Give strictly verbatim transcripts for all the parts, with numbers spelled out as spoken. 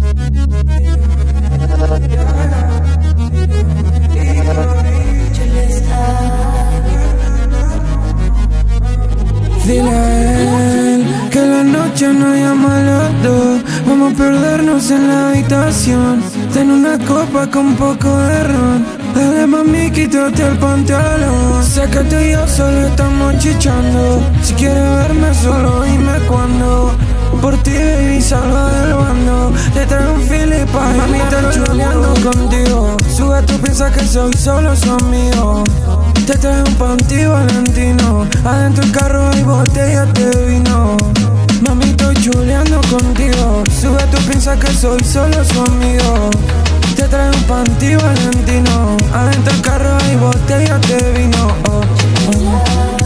Dile a él que la noche no llama a los dos. Vamos a perdernos en la habitación. Ten una copa con poco de ron. Dale mami, quítate el pantalón. Sé que tú y yo solo estamos chichando. Si quieres verme solo, dime cuándo. Por ti, baby, salgo del bando. Te traigo un filipa, mami, está chuleando contigo. Sube, tú piensas que soy solo su amigo. Te traigo un panty valentino. Adentro del carro hay botellas de vino. Mami, estoy chuleando contigo. Sube, tú piensas que soy solo su amigo. Te traigo un panty valentino. Adentro del carro hay botellas de vino. Oh, oh.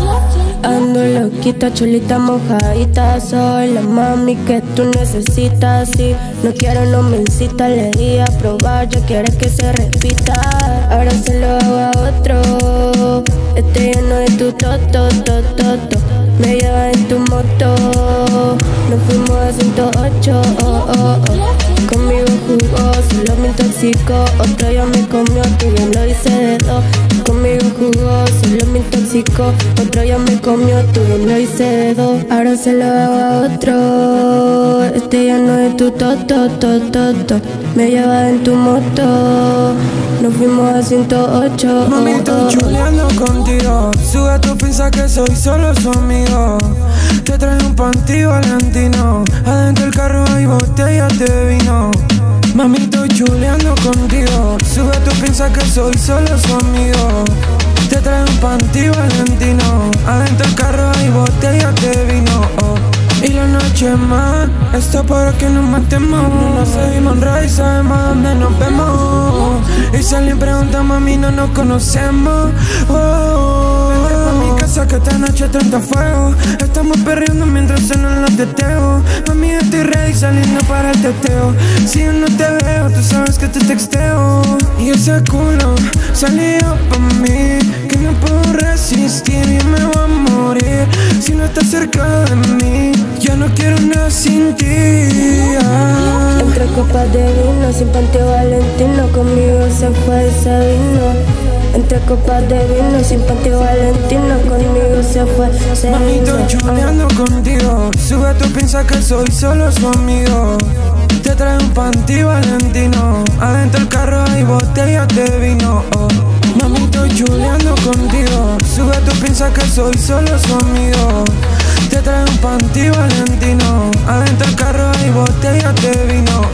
Ando loquita, chulita, mojadita. Soy la mami que tú necesitas. Si no quiero, no me incita. Le di a probar, yo quiero que se repita. Ahora se lo hago a otro. Estoy lleno de tu toto, toto, toto. Me lleva en tu moto. Nos fuimos a ciento ocho, oh, oh, oh. Conmigo jugó, solo me intoxicó. Otro ya me comió, tú bien lo hice de dos. Conmigo jugó, solo me intoxicó. Otro ya me comió, tú bien lo hice de dos. Ahora se lo hago a otro. Este ya no es tu toto, toto, toto. Me lleva en tu moto. Nos fuimos a ciento ocho. Mami, estoy chuleando contigo. Sube, tú piensas que soy solo su amigo. Te traigo un panty valentino. Adentro del carro hay botellas de vino. Mami, estoy chuleando contigo. Sube, tú piensas que soy solo su amigo. Te traigo un panty valentino. Adentro del carro hay botellas de vino. Oh. Y la noche más está para que nos matemos. No nos seguimos y sabemos dónde nos vemos. Y si alguien pregunta, mami, no nos conocemos. Oh, vente pa' mi casa que esta noche treinta fuego. Estamos perreando mientras suenan los teteos. Mami, yo estoy ready saliendo para el teteo. Si yo no te veo, tú sabes que te texteo. Y ese culo salió pa' mí, que no puedo resistir y me voy a morir si no estás cerca de mí. Ya no quiero nada sin ti. Ah. Entre copas de vino, sin panty valentino. Conmigo se fue y se vino. Entre copas de vino, sin panty valentino. Conmigo se fue, se vino. Mami, estoy chuleando contigo. Sube, tú piensas que soy solo su amigo. Te traigo un panty valentino. Adentro del carro hay botellas de vino. Oh. Mami, estoy chuleando contigo. Sube, tú piensas que soy solo su amigo. Te traigo un panty valentino. Adentro del carro hay botellas de vino.